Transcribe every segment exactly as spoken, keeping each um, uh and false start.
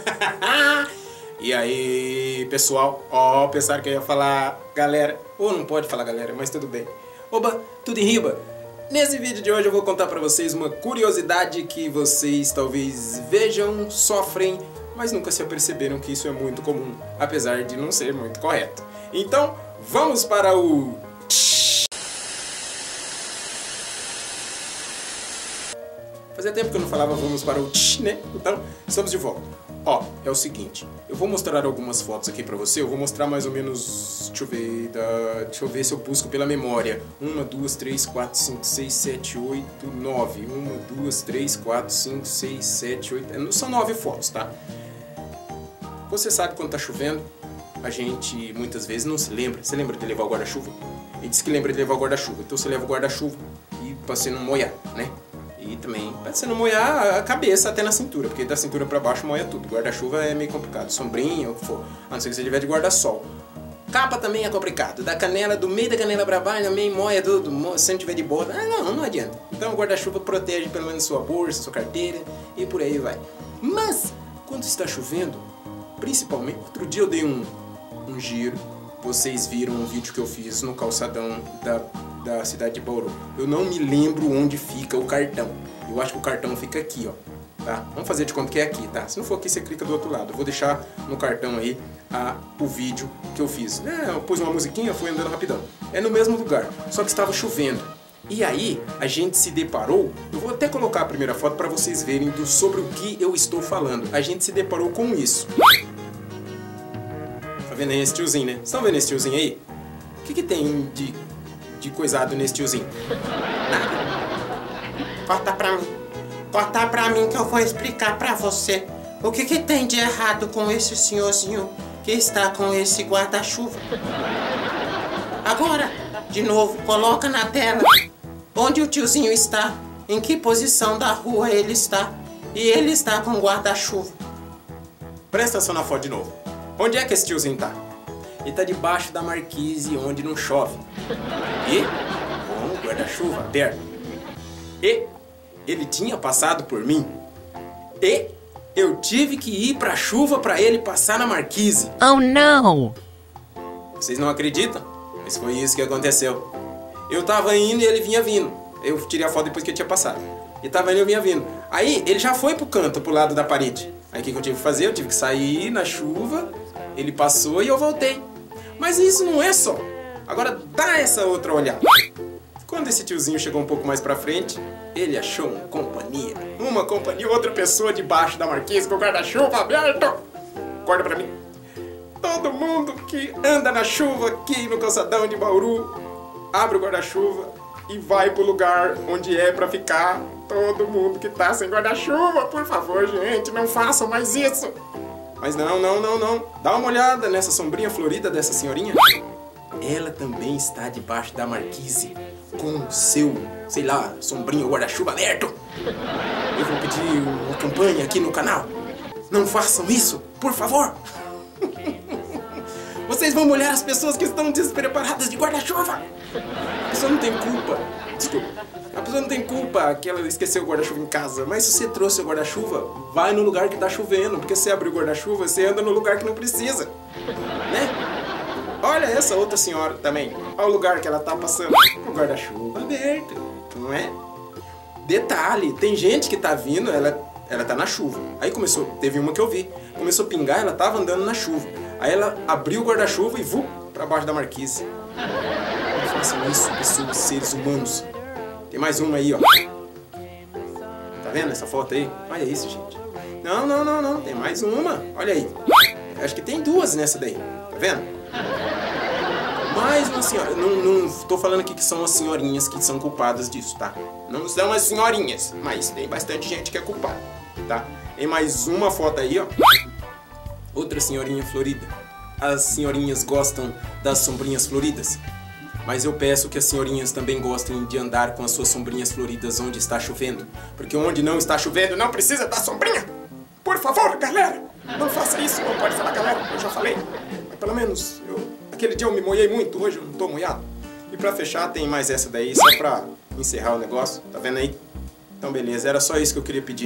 E aí, pessoal, ó, pensaram que eu ia falar galera, ou não pode falar galera, mas tudo bem. Oba, tudo em riba? Nesse vídeo de hoje eu vou contar pra vocês uma curiosidade que vocês talvez vejam, sofrem, mas nunca se aperceberam que isso é muito comum, apesar de não ser muito correto. Então, vamos para o... Fazia tempo que eu não falava vamos para o tch, né? Então, estamos de volta. Ó, é o seguinte, eu vou mostrar algumas fotos aqui pra você, eu vou mostrar mais ou menos, deixa eu ver, da, deixa eu ver se eu busco pela memória. Uma, duas, três, quatro, cinco, seis, sete, oito, nove. Uma, duas, três, quatro, cinco, seis, sete, oito... São nove fotos, tá? Você sabe quando tá chovendo, a gente muitas vezes não se lembra. Você lembra de levar o guarda-chuva? Ele disse que lembra de levar o guarda-chuva, então você leva o guarda-chuva e pra você não molhar, né? E também, pra você não molhar a cabeça até na cintura, porque da cintura pra baixo molha tudo. Guarda-chuva é meio complicado, sombrinha, ou o que for. A não ser que você tiver de guarda-sol. Capa também é complicado, da canela, do meio da canela pra baixo também molha tudo. Se não tiver de borda, ah, não, não adianta. Então o guarda-chuva protege pelo menos sua bolsa, sua carteira e por aí vai. Mas, quando está chovendo, principalmente, outro dia eu dei um, um giro. Vocês viram um vídeo que eu fiz no calçadão da, da cidade de Bauru. Eu não me lembro onde fica o cartão. Eu acho que o cartão fica aqui, ó. Tá? Vamos fazer de conta que é aqui, tá? Se não for aqui, você clica do outro lado. Eu vou deixar no cartão aí a, o vídeo que eu fiz. É, eu pus uma musiquinha, fui andando rapidão. É no mesmo lugar, só que estava chovendo. E aí, a gente se deparou... Eu vou até colocar a primeira foto para vocês verem do, sobre o que eu estou falando. A gente se deparou com isso. Tá vendo aí esse tiozinho, né? Vocês estão vendo esse tiozinho aí? O que que tem de, de coisado nesse tiozinho? Nada. Corta pra mim. Corta pra mim que eu vou explicar pra você. O que que tem de errado com esse senhorzinho que está com esse guarda-chuva? Agora, de novo, coloca na tela onde o tiozinho está, em que posição da rua ele está. E ele está com guarda-chuva. Presta atenção na foto de novo. Onde é que esse tiozinho tá? Ele tá debaixo da marquise onde não chove. E com o guarda-chuva aberto. E ele tinha passado por mim. E eu tive que ir pra chuva pra ele passar na marquise. Oh, não! Vocês não acreditam? Mas foi isso que aconteceu. Eu tava indo e ele vinha vindo. Eu tirei a foto depois que ele tinha passado. Ele tava indo e eu vinha vindo. Aí ele já foi pro canto, pro lado da parede. Aí o que, que eu tive que fazer? Eu tive que sair na chuva. Ele passou e eu voltei. Mas isso não é só. Agora dá essa outra olhada. Quando esse tiozinho chegou um pouco mais pra frente, ele achou uma companhia. Uma companhia, outra pessoa debaixo da marquise com o guarda-chuva aberto. Acorda pra mim. Todo mundo que anda na chuva aqui no calçadão de Bauru, abre o guarda-chuva e vai pro lugar onde é pra ficar. Todo mundo que tá sem guarda-chuva, por favor, gente, não façam mais isso. Mas não, não, não, não. Dá uma olhada nessa sombrinha florida dessa senhorinha. Ela também está debaixo da marquise com o seu, sei lá, sombrinho guarda-chuva aberto. Eu vou pedir uma campanha aqui no canal. Não façam isso, por favor. Vocês vão molhar as pessoas que estão despreparadas de guarda-chuva. A pessoa não tem culpa. Desculpa. A pessoa não tem culpa que ela esqueceu o guarda-chuva em casa. Mas se você trouxe o guarda-chuva, vai no lugar que tá chovendo. Porque se você abrir o guarda-chuva, você anda no lugar que não precisa. Né? Olha essa outra senhora também. Olha o lugar que ela tá passando. O guarda-chuva aberto. Não é? Detalhe, tem gente que tá vindo, ela, ela tá na chuva. Aí começou, teve uma que eu vi. Começou a pingar, ela tava andando na chuva. Aí ela abriu o guarda-chuva e vu pra baixo da marquise. Não façam isso, pessoas, seres humanos. Tem mais uma aí, ó. Tá vendo essa foto aí? Olha isso, gente. Não, não, não, não. Tem mais uma. Olha aí. Acho que tem duas nessa daí. Tá vendo? Mais uma senhora. Não, não tô falando aqui que são as senhorinhas que são culpadas disso, tá? Não são as senhorinhas. Mas tem bastante gente que é culpada, tá? Tem mais uma foto aí, ó. Outra senhorinha florida. As senhorinhas gostam das sombrinhas floridas. Mas eu peço que as senhorinhas também gostem de andar com as suas sombrinhas floridas onde está chovendo. Porque onde não está chovendo não precisa da sombrinha. Por favor, galera, não faça isso. Não pode falar galera, eu já falei. Mas pelo menos, eu, aquele dia eu me molhei muito, hoje eu não tô molhado. E pra fechar tem mais essa daí, só pra encerrar o negócio. Tá vendo aí? Então beleza, era só isso que eu queria pedir.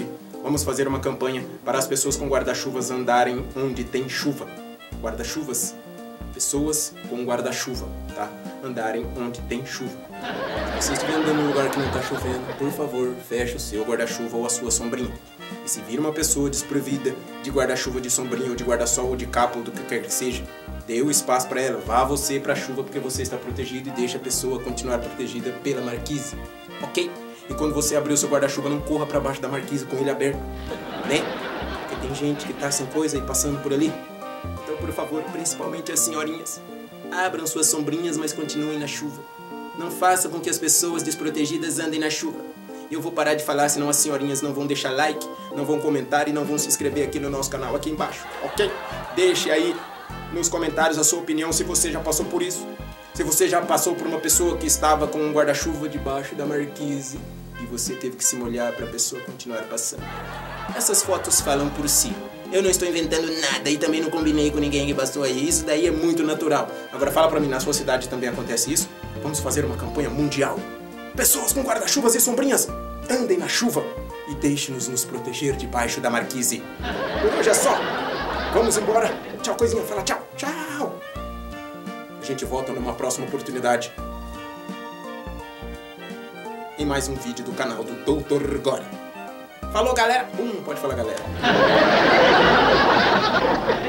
Vamos fazer uma campanha para as pessoas com guarda-chuvas andarem onde tem chuva. Guarda-chuvas. Pessoas com guarda-chuva, tá? Andarem onde tem chuva. Se você estiver andando num lugar que não tá chovendo, por favor, feche o seu guarda-chuva ou a sua sombrinha. E se vir uma pessoa desprovida de guarda-chuva, de sombrinha, ou de guarda-sol, ou de capa, ou do que quer que seja, dê o espaço para ela. Vá você pra chuva porque você está protegido e deixe a pessoa continuar protegida pela marquise. Ok? E quando você abrir o seu guarda-chuva, não corra pra baixo da marquise com ele aberto, né? Porque tem gente que tá sem coisa e passando por ali. Então, por favor, principalmente as senhorinhas, abram suas sombrinhas, mas continuem na chuva. Não faça com que as pessoas desprotegidas andem na chuva. Eu vou parar de falar, senão as senhorinhas não vão deixar like, não vão comentar e não vão se inscrever aqui no nosso canal, aqui embaixo, ok? Deixe aí nos comentários a sua opinião se você já passou por isso. Se você já passou por uma pessoa que estava com um guarda-chuva debaixo da marquise e você teve que se molhar para a pessoa continuar passando. Essas fotos falam por si. Eu não estou inventando nada e também não combinei com ninguém que passou aí. Isso daí é muito natural. Agora fala pra mim, na sua cidade também acontece isso? Vamos fazer uma campanha mundial. Pessoas com guarda-chuvas e sombrinhas, andem na chuva e deixe-nos nos proteger debaixo da marquise. Por hoje é só. Vamos embora. Tchau, coisinha. Fala tchau. Tchau. A gente volta numa próxima oportunidade em mais um vídeo do canal do doutor Gore. Falou, galera! Hum, pode falar, galera.